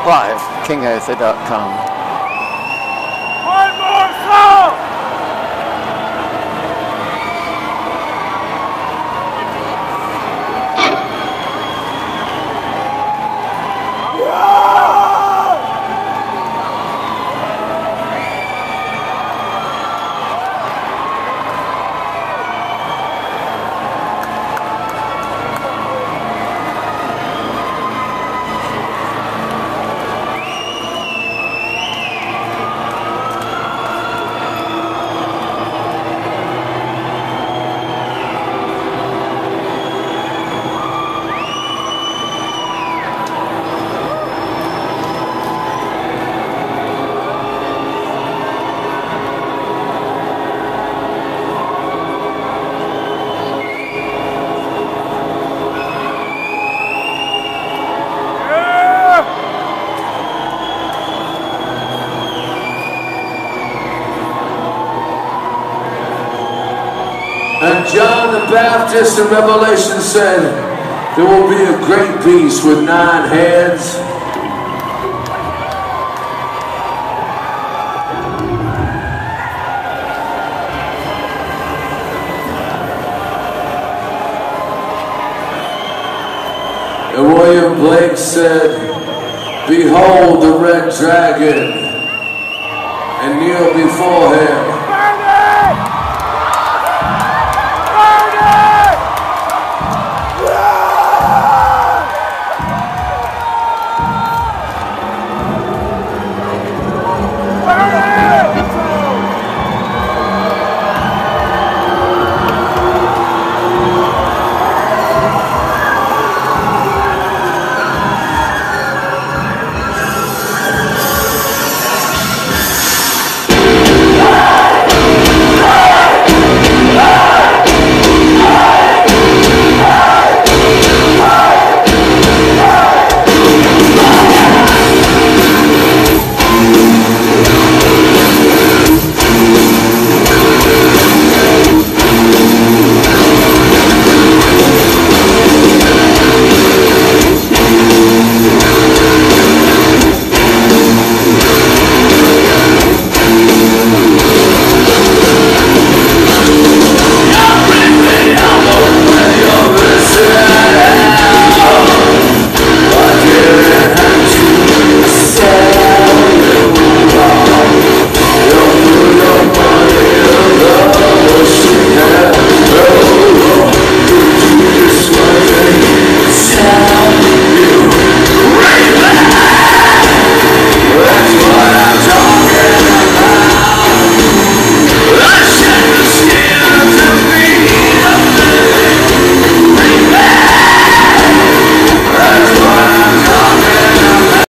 live, KingISA.com. One more song! And John the Baptist in Revelation said, there will be a great beast with 9 heads. And William Blake said, behold the red dragon, and kneel before him.